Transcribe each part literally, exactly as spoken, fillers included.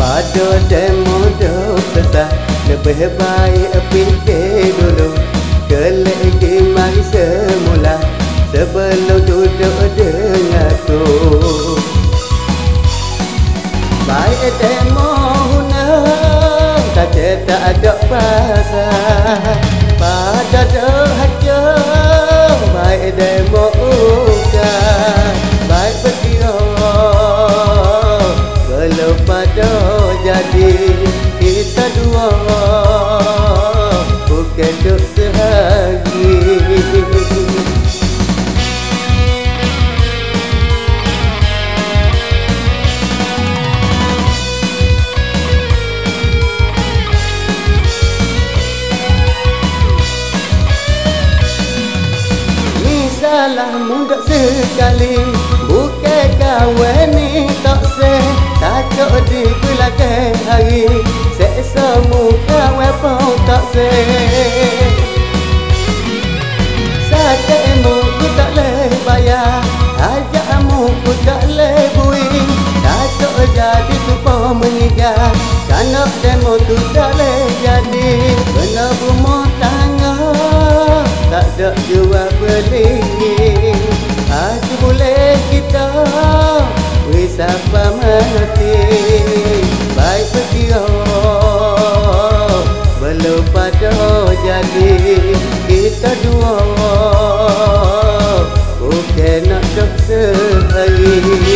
pada demo dok sesat, lebih baik fikir dulu, kelagi mari semula sebelum duduk dengar tu. Baik demo hunang, tak tak ada pasal pada dohaja. Baik demo udah, baik berkira belum pada jadi kita dua, bukan duk sehari. Salah muda sekali, bukan kawan ni tak seh, takut di belakang hari, seksa muka wapau tak seh. Sakitmu ku tak boleh bayar, ajakmu ku tak boleh buih, takut jadi supaya meninggal, kerana demo tu tak boleh jadi. Kena rumah tangga tak ada jual beli, aku boleh kita wisapa mati. Baik berkira belum pada jadi kita dua, bukan nak dok sehari.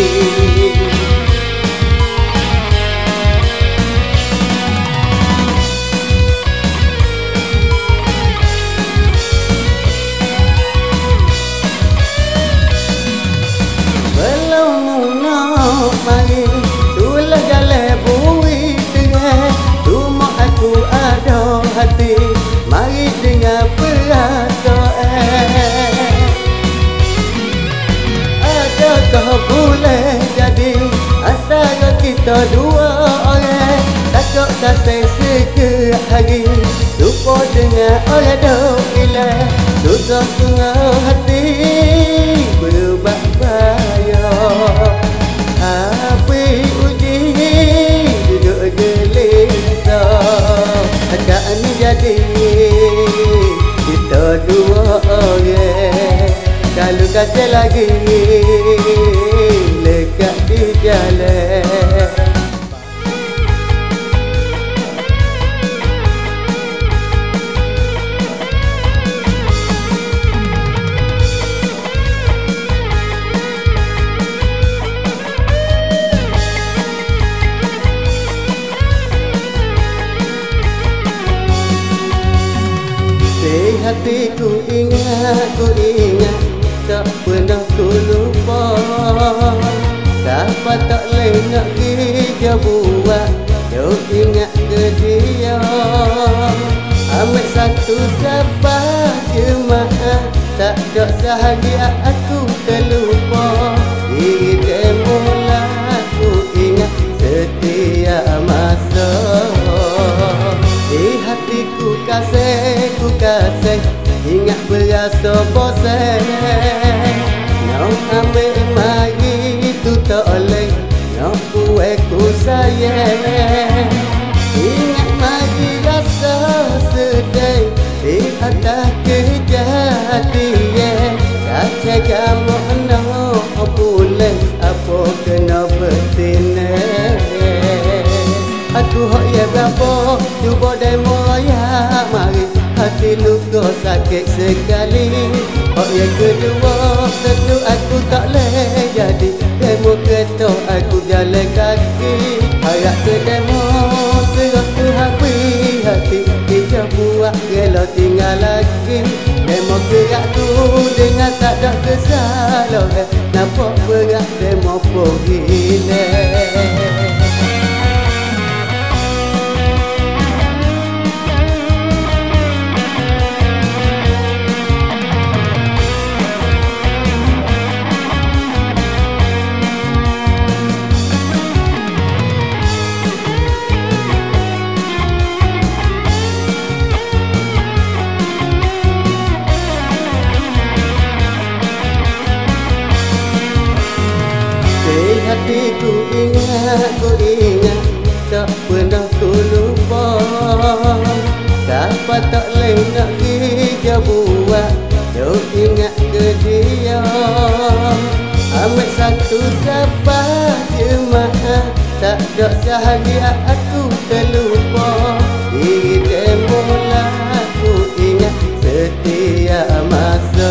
Mari tulah jalan bui tengah, cuma aku ada hati, mari dengar perasaan. Adakah boleh jadi antara kita dua orang, takut kasih sekejap hari, lupa dengar orang dok hilang, susah sungai hati berubah bayar. Api uji duduk gelisah, tak ni jadi kita dua orang, kalau kata lagi lekat di jalan. Hatiku ingat, ku ingat, tak pernah ku lupa. Siapa tak boleh nak kerja buat, jauh ingat ke dia. Ambil satu sabar jemaah, tak ada sahaja aku terlupa. Diri demula ku ingat setiap masa. Di hatiku kasih, ku kasih, ingat berasa bosan. Nak ambil mari itu tak boleh, nak buat ku sayang. Ingat mari rasa sedih di atas kejadian. Kacau kamu nak boleh, apa kena bertina. Aku hak ya berapa, cuba demo ya mari, hati luka sakit sekali. Hak yang kedua, tentu aku tak boleh jadi, demo kereta aku jalan kaki. Harap ke demo, serah ku habis hati, dia buat rela tinggal lagi. Demo gerak tu dengan tak ada kesalahan, nampak berat demo pergi leh. Hatiku ingat, ku ingat, tak satu siapa jemaah, tak ada sehari aku terlupa. Diri demolah aku ingat setiap masa.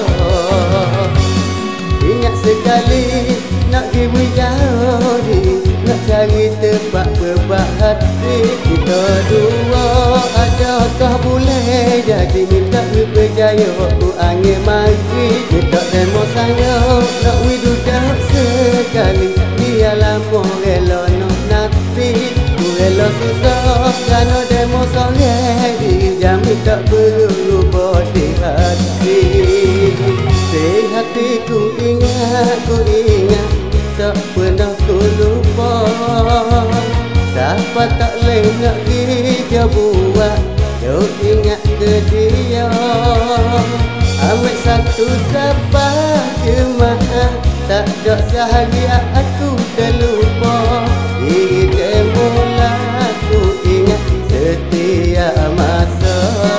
Ingat sekali nak pergi jauh, nak cari tempat berbahati. Kita dua adakah boleh jadi, minta berjaya ku angin mari. Minta demo sanggup nak duduk sekali, dia lama rela nak nanti. Ku rela susah kerana demo sore dijam, minta berubah di hati. Di hatiku ingat, ku ingat, tak pernah ku lupa. Siapa tak boleh nak kerja buat, jauh ingat ke dia. Ambil satu siapa jemaah, tak ada sehari aku terlupa. Diri demolah aku ingat setiap masa.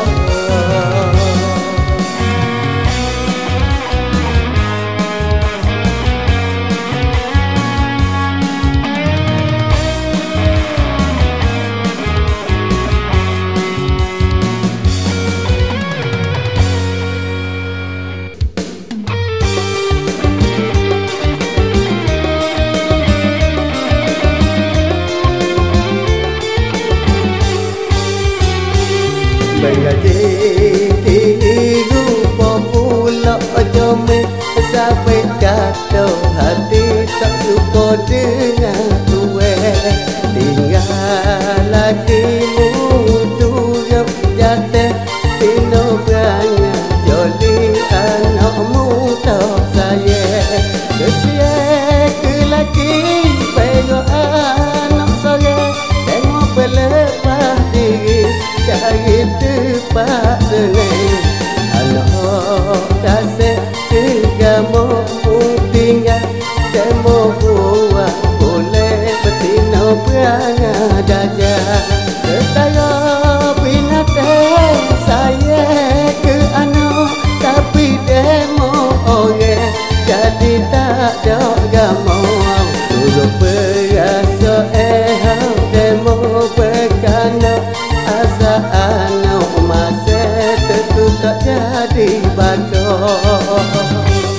Mengaji rupa pula jome, sampai kata hati tak suka dengan tue. Tinggal lakimu turut jatuh, tino beranya joli anakmu tak sayang. Kesian ke laki pego anak sore, tengok pelepah diri cari tempat senang. Anak kasih kegamu tinggal, demo buat boleh betina perangai dajah. Setara binatang saya ke anak, tapi demo orang jadi tak ada gamu. Turut berasa eh demo berkana, asa anak masa tentu tak jadi bakal.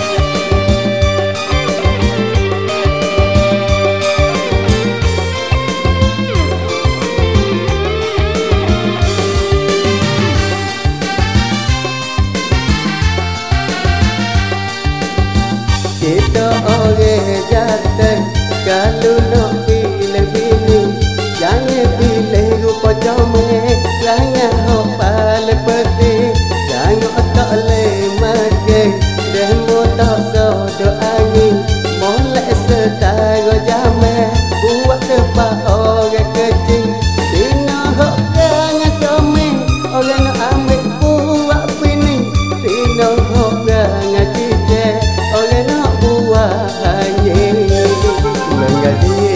Kita orang jatuh kalau nak pilih bini, jangan pilih rupa comel, jangan hopal peti, jangan tak le makan, demo tak sodo angin, molek setara jamai, buat tempat orang kecil. Dina hok jangan comel, orang nak ambil buat bini. Dina hok jangan cicek, orang nak buat hanyir. Mengaji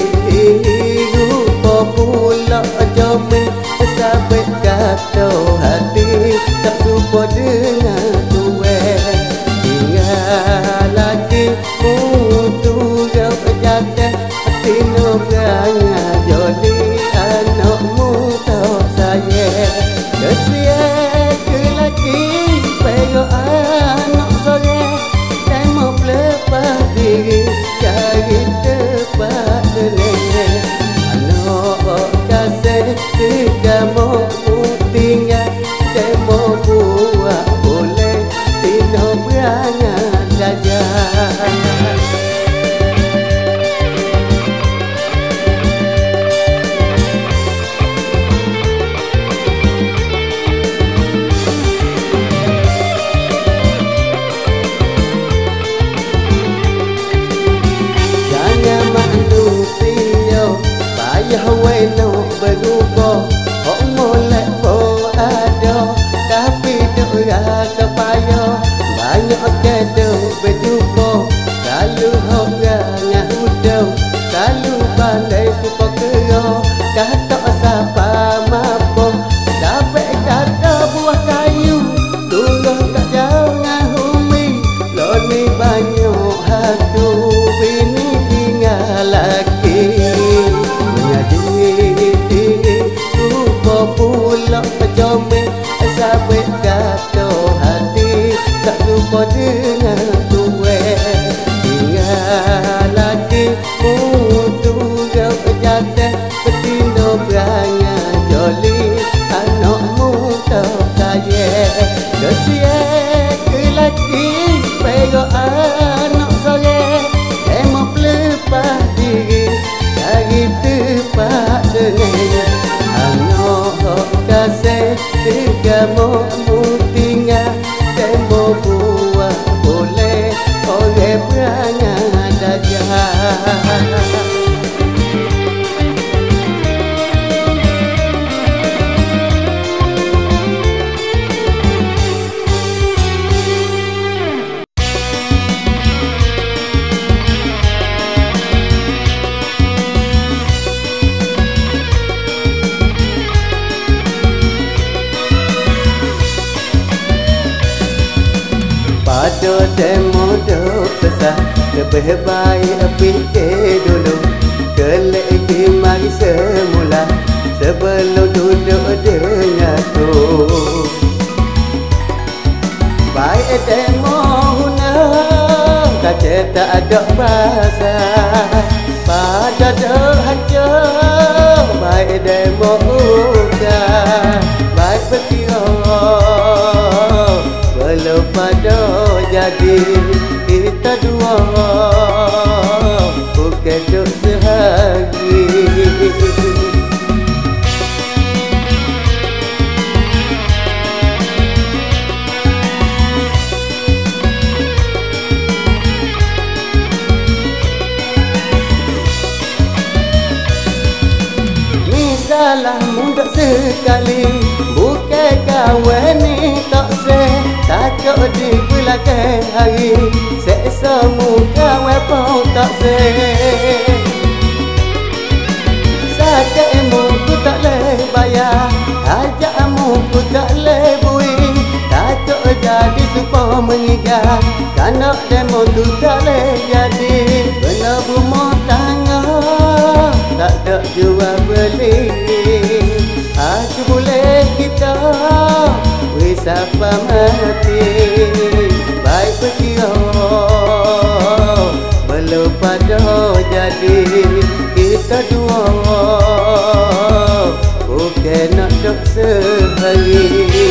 rupa pula jome, sampai kata hati tak suka dengan tue. Ingat lakimu turut jatuh, tino beranya joli anakmu tak sayang. Kesian ke laki pego anak sore, demo pelepah diri cari tempat senang. Anak kasih kegamu tinggal, demo buat boleh tino beranya dajah. Weno berubah, oh molek oh ada, tapi doa supaya banyak kado berjumpa. Kalau orang udah, kalau pandai suka kera, kata siapa mampu, dapat kata buah kayu, turun kat jauh ngahumi, lo ni banyak hatu. demo tinggal demo buat boleh orang berangan dajah. Pada demo dok sesat lebih baik fikir dulu kelak lagi mari semula sebelum duduk dengan tu. Baik demo huna kaca tak ada bahasa pada dok haja baik demo udah baik berkira kalau pada jadi kita dua bukan duk sehari. Misalah muda sekali bukan kawan ni tak seh takut di belakang hari seksa muka wapau tak seh sakitmu ku tak boleh bayar hajakmu ku tak boleh bui takut jadi supaya meninggal kerana demo tu tak boleh jadi benar rumah tangga tak ada jual beli aku boleh kita wisapa mati baik berkira belum pada jadi kita dua bukan nak dok sehari.